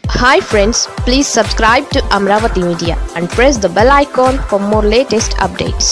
Hi friends, please subscribe to Amravati Media and press the bell icon for more latest updates.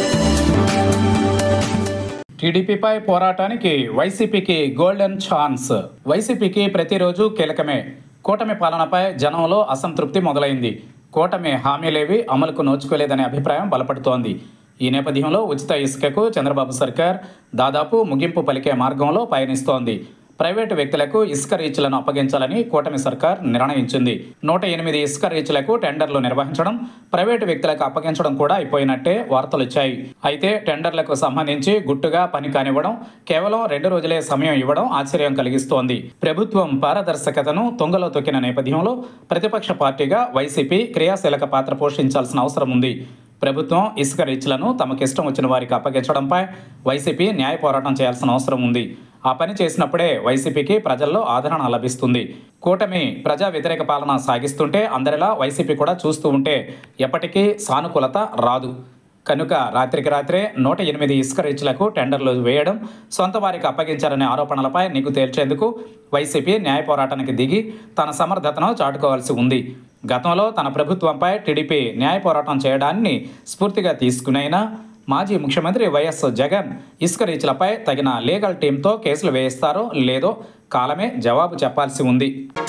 టీడీపీపై పోరాటానికి వైసీపీకి golden chance. వైసీపీకి ప్రతిరోజు కీలకమే. కూటమి పాలనపై జనంలో అసంతృప్తి మొదలైంది. కూటమి హామీలేవి అమలుకు నోచుకోలేదనే అభిప్రాయం బలపడుతోంది. ఈ నేపథ్యంలో ఉచిత ఇసుకకు చంద్రబాబు సర్కార్ దాదాపు ముగింపు పలికే మార్గంలో పయనిస్తోంది. ప్రైవేటు వ్యక్తులకు ఇసుక రీచ్లను అప్పగించాలని కూటమి సర్కార్ నిర్ణయించింది. 108 ఇసుక రీచ్లకు టెండర్లు నిర్వహించడం, ప్రైవేటు వ్యక్తులకు అప్పగించడం కూడా అయిపోయినట్టే వార్తలొచ్చాయి. అయితే టెండర్లకు సంబంధించి గుట్టుగా పని కానివ్వడం, కేవలం 2 రోజులే సమయం ఇవ్వడం ఆశ్చర్యం కలిగిస్తోంది. ప్రభుత్వం పారదర్శకతను తొంగలో తొక్కిన నేపథ్యంలో ప్రతిపక్ష పార్టీగా వైసీపీ క్రియాశీలక పాత్ర పోషించాల్సిన అవసరం ఉంది. ప్రభుత్వం ఇసుక రీచ్లను తమకిష్టం వచ్చిన వారికి అప్పగించడంపై వైసీపీ న్యాయ పోరాటం చేయాల్సిన అవసరం ఉంది. ఆ పని చేసినప్పుడే వైసీపీకి ప్రజల్లో ఆదరణ లభిస్తుంది. కూటమి ప్రజా వ్యతిరేక పాలన సాగిస్తుంటే అందరిలా వైసీపీ కూడా చూస్తూ ఉంటే ఎప్పటికీ సానుకూలత రాదు. కనుక రాత్రికి రాత్రే 108 ఇసుక రీచ్లకు టెండర్లు వేయడం, సొంత వారికి అప్పగించారనే ఆరోపణలపై నిగ్గు తేల్చేందుకు వైసీపీ న్యాయ పోరాటానికి దిగి తన సమర్థతను చాటుకోవాల్సి ఉంది. గతంలో తన ప్రభుత్వంపై టీడీపీ న్యాయ పోరాటం చేయడాన్ని స్ఫూర్తిగా తీసుకునైనా మాజీ ముఖ్యమంత్రి వైఎస్ జగన్ ఇసుక రీచ్లపై తగిన లీగల్ టీంతో కేసులు వేయిస్తారో లేదో కాలమే జవాబు చెప్పాల్సి ఉంది.